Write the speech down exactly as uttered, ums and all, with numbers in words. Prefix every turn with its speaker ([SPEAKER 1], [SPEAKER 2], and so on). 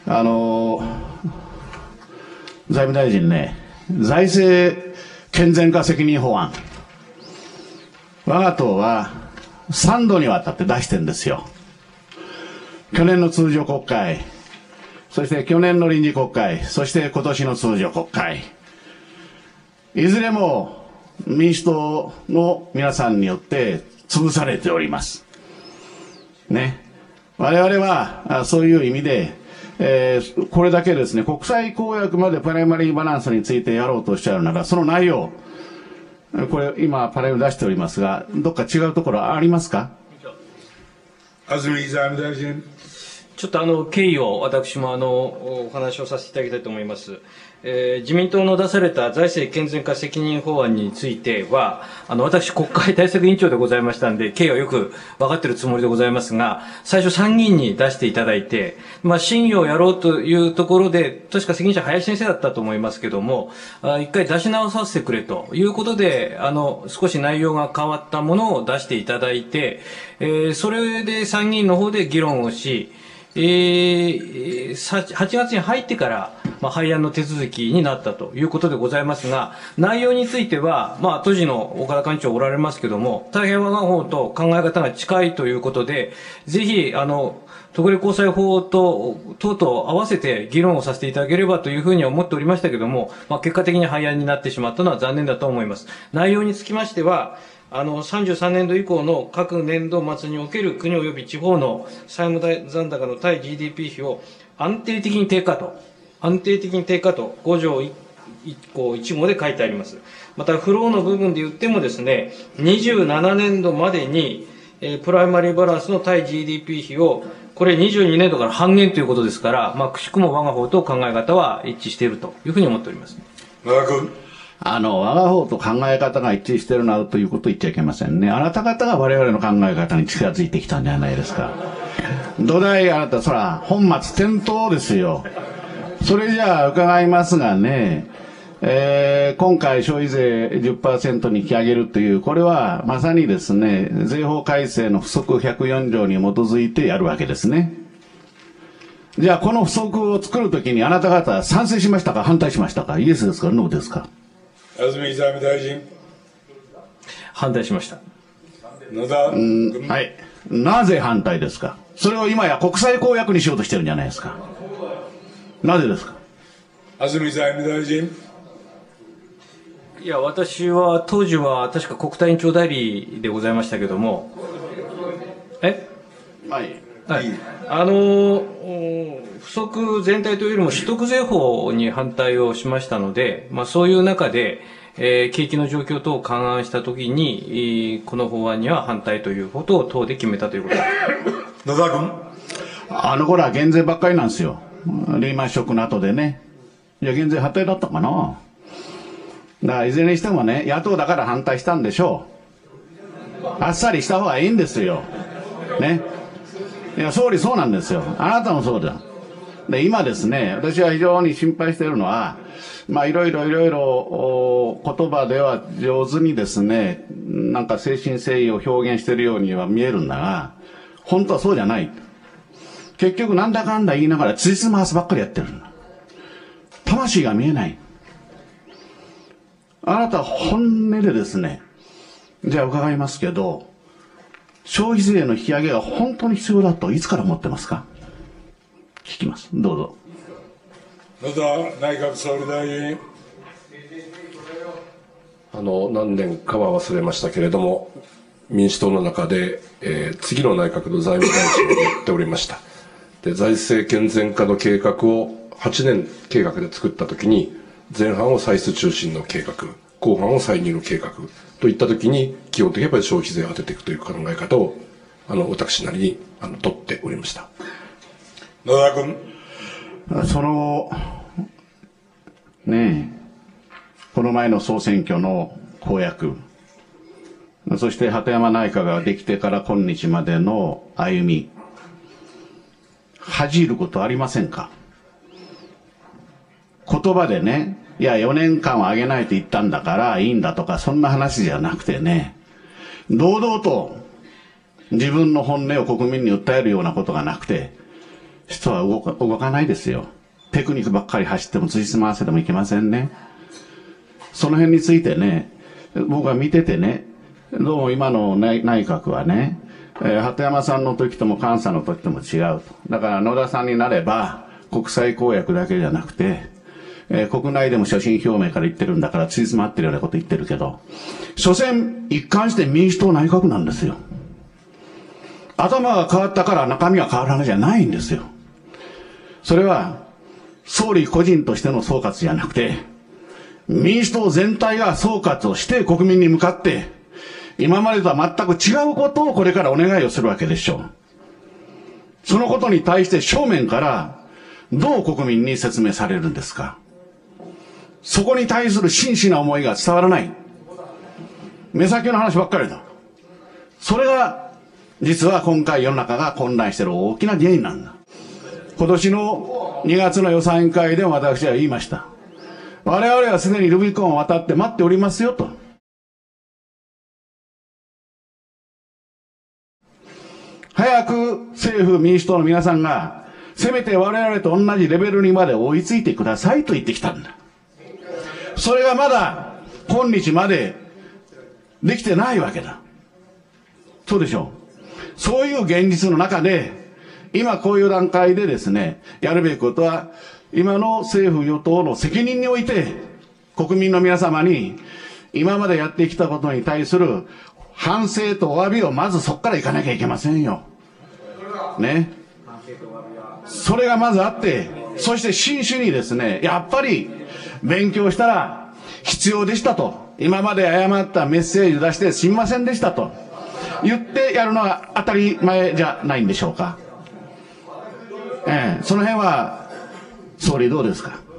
[SPEAKER 1] あの、財務大臣ね、財政健全化責任法案、我が党はさんどにわたって出してるんですよ。去年の通常国会、そして去年の臨時国会、そして今年の通常国会。いずれも民主党の皆さんによって潰されております。ね。我々はそういう意味で、えー、これだけですね、国際公約までプライマリーバランスについてやろうとおっしゃるなら、その内容、これ今パネル出しておりますが、どっか違うところありますか。
[SPEAKER 2] 安住財務大臣。
[SPEAKER 3] ちょっとあの経緯を私もあのお話をさせていただきたいと思います。えー、自民党の出された財政健全化責任法案については、あの私、国会対策委員長でございましたんで、経緯はよく分かっているつもりでございますが、最初、参議院に出していただいて、まあ、審議をやろうというところで、確か責任者、林先生だったと思いますけれども、あ一回出し直させてくれということで、あの少し内容が変わったものを出していただいて、えー、それで参議院の方で議論をし、えー、はちがつに入ってから、まあ、廃案の手続きになったということでございますが、内容については、まあ、当時の岡田幹事長おられますけれども、大変我が方と考え方が近いということで、ぜひ、あの、特例公債法と、等々合わせて議論をさせていただければというふうに思っておりましたけれども、まあ、結果的に廃案になってしまったのは残念だと思います。内容につきましては、あの、さんじゅうさんねんど以降の各年度末における国及び地方の債務残高の対 ジーディーピー 比を安定的に低下と、安定的に低下とご条いっこういち号で書いてあります。また、フローの部分で言ってもですね、にじゅうななねんどまでに、えー、プライマリーバランスの対 ジーディーピー 比を、これにじゅうにねんどから半減ということですから、まあ、くしくも我が方と考え方は一致しているというふうに思っております。
[SPEAKER 2] 野田君。
[SPEAKER 1] あの、我が方と考え方が一致しているなどということを言っちゃいけませんね。あなた方が我々の考え方に近づいてきたんじゃないですか。土台あなた、そら、本末転倒ですよ。それじゃあ伺いますがね、えー、今回消費税 じゅっパーセント に引き上げるという、これはまさにですね、税法改正の附則ひゃくよん条に基づいてやるわけですね。じゃあこの附則を作るときにあなた方賛成しましたか反対しましたか。イエスですかノーですか。
[SPEAKER 2] 安住財務大臣。
[SPEAKER 3] 反対しました。
[SPEAKER 2] 野田君。
[SPEAKER 1] はい。なぜ反対ですか。それを今や国際公約にしようとしてるんじゃないですか。なぜですか。
[SPEAKER 2] 安住財務大臣。
[SPEAKER 3] いや、私は当時は確か国対委員長代理でございましたけども、え
[SPEAKER 1] はい。
[SPEAKER 3] はい、あの不足全体というよりも所得税法に反対をしましたので、まあ、そういう中で、えー、景気の状況等を勘案したときに、この法案には反対ということを党で決めたということです。
[SPEAKER 2] 野田君。
[SPEAKER 1] あの頃は減税ばっかりなんですよ。リーマンショックの後でね。いや、減税反対だったかな。だからいずれにしてもね、野党だから反対したんでしょう。あっさりした方がいいんですよ。ね。いや、総理そうなんですよ。あなたもそうだ。で、今ですね、私は非常に心配しているのは、まあ、いろいろいろいろ、言葉では上手にですね、なんか誠心誠意を表現しているようには見えるんだが、本当はそうじゃない。結局なんだかんだ言いながら、つじつま合わせばっかりやってるんだ。魂が見えない。あなた本音でですね、じゃあ伺いますけど、消費税の引き上げが本当に必要だといつから思ってますか。聞きます。どうぞ。
[SPEAKER 2] 野田内閣総理大臣。
[SPEAKER 4] あの何年かは忘れましたけれども、民主党の中で、えー、次の内閣の財務大臣をやっておりました。で、財政健全化の計画をはちねん計画で作ったときに、前半を歳出中心の計画、後半を歳入の計画といったときに、基本的にやっぱり消費税を当てていくという考え方を、あの、私なりに、あの、取っておりました。
[SPEAKER 2] 野田君。
[SPEAKER 1] その、ねえ、この前の総選挙の公約、そして鳩山内閣ができてから今日までの歩み、恥じることありませんか。言葉でね、いやよねんかんは上げないと言ったんだからいいんだとか、そんな話じゃなくてね、堂々と自分の本音を国民に訴えるようなことがなくて、 人は動か、動かないですよ。テクニックばっかり走ってもつじつま合わせてもいけませんね。その辺についてね、僕は見ててね、どうも今の内閣はね、えー、鳩山さんの時とも菅さんの時とも違うと。だから野田さんになれば、国際公約だけじゃなくて、えー、国内でも所信表明から言ってるんだからつじつま合ってるようなこと言ってるけど、所詮一貫して民主党内閣なんですよ。頭が変わったから中身が変わらないじゃないんですよ。それは、総理個人としての総括じゃなくて、民主党全体が総括をして国民に向かって、今までとは全く違うことをこれからお願いをするわけでしょう。そのことに対して正面からどう国民に説明されるんですか。そこに対する真摯な思いが伝わらない。目先の話ばっかりだ。それが実は今回世の中が混乱している大きな原因なんだ。今年のにがつの予算委員会でも私は言いました。我々はすでにルビコンを渡って待っておりますよと。早く政府民主党の皆さんが、せめて我々と同じレベルにまで追いついてくださいと言ってきたんだ。それがまだ今日までできてないわけだ。そうでしょう。そういう現実の中で、今こういう段階でですね、やるべきことは、今の政府与党の責任において、国民の皆様に、今までやってきたことに対する反省とお詫びをまずそこからいかなきゃいけませんよ。ね。それがまずあって、そして真摯にですね、やっぱり勉強したら必要でしたと。今まで誤ったメッセージを出してすみませんでしたと。言ってやるのは当たり前じゃないんでしょうか。ええ、その辺は、総理どうですか。